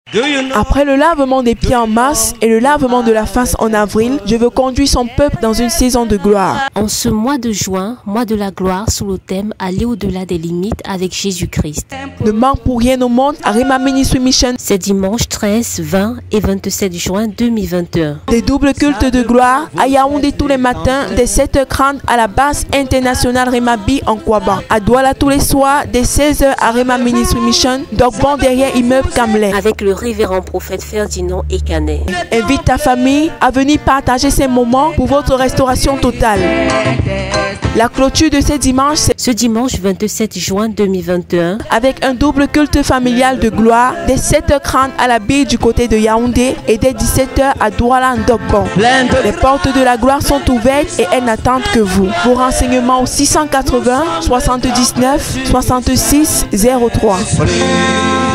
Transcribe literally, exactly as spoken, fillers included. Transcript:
Après le lavement des pieds en mars et le lavement de la face en avril, je veux conduire son peuple dans une saison de gloire. En ce mois de juin, mois de la gloire, sous le thème « Aller au-delà des limites avec Jésus-Christ ». Ne manque pour rien au monde à Rhema Ministry Mission. C'est dimanche treize, vingt et vingt-sept juin deux mille vingt et un. Des doubles cultes de gloire à Yaoundé tous les matins, dès sept heures trente à la base internationale Rhema B en Kouaban. À Douala tous les soirs, dès seize heures à Rhema Ministry Mission, Dogbon derrière immeuble Kamlé. Avec le révérend prophète Ferdinand Ekanet. Invite ta famille à venir partager ces moments pour votre restauration totale. La clôture de ce dimanche, c'est ce dimanche vingt-sept juin deux mille vingt et un, avec un double culte familial de gloire, dès sept heures trente à la baie du côté de Yaoundé et dès dix-sept heures à Douala en Dogbon. Les portes de la gloire sont ouvertes et elles n'attendent que vous. Vos renseignements au six cent quatre-vingts soixante-dix-neuf soixante-six zéro trois.